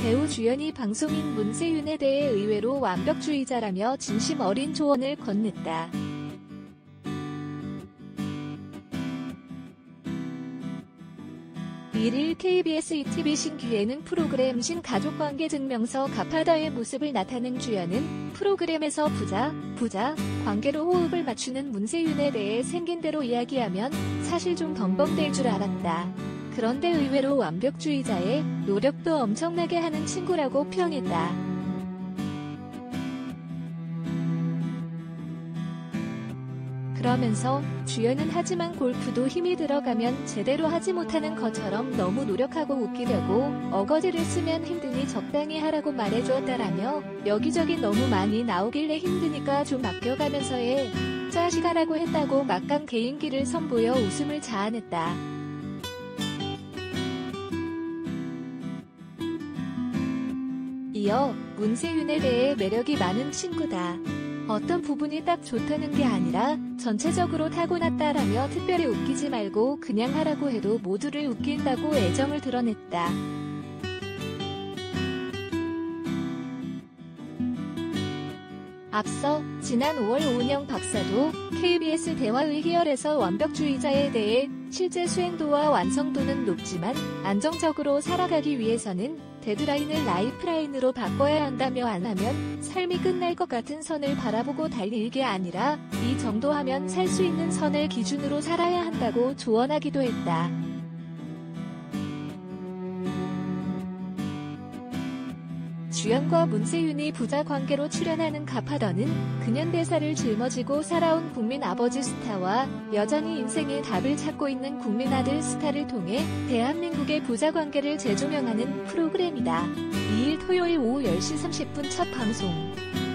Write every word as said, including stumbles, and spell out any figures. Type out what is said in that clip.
배우 주연이 방송인 문세윤에 대해 의외로 완벽주의자라며 진심 어린 조언을 건넸다. 일일 케이비에스 이티비 신규 예능 프로그램 신가족관계 증명서 가파다의 모습을 나타낸 주연은 프로그램에서 부자, 부자 관계로 호흡을 맞추는 문세윤에 대해 생긴 대로 이야기하면 사실 좀 덤벙댈 줄 알았다. 그런데 의외로 완벽주의자에 노력도 엄청나게 하는 친구라고 평했다. 그러면서 주연은 하지만 골프도 힘이 들어가면 제대로 하지 못하는 것처럼 너무 노력하고 웃기려고 어거지를 쓰면 힘드니 적당히 하라고 말해주었다라며 여기저기 너무 많이 나오길래 힘드니까 좀 아껴가면서 해. 자식하라고 했다고 막강 개인기를 선보여 웃음을 자아냈다. 이어 문세윤에 대해 매력이 많은 친구다. 어떤 부분이 딱 좋다는 게 아니라 전체적으로 타고났다라며 특별히 웃기지 말고 그냥 하라고 해도 모두를 웃긴다고 애정을 드러냈다. 앞서 지난 오월 오은영 박사도 케이비에스 대화의 희열에서 완벽주의자에 대해 실제 수행도와 완성도는 높지만 안정적으로 살아가기 위해서는 데드라인을 라이프라인으로 바꿔야 한다며 안 하면 삶이 끝날 것 같은 선을 바라보고 달릴 게 아니라 이 정도 하면 살 수 있는 선을 기준으로 살아야 한다고 조언하기도 했다. 주연과 문세윤이 부자 관계로 출연하는 가파더는 근현대사를 짊어지고 살아온 국민 아버지 스타와 여전히 인생의 답을 찾고 있는 국민 아들 스타를 통해 대한민국의 부자 관계를 재조명하는 프로그램이다. 이일 토요일 오후 열 시 삼십 분 첫 방송.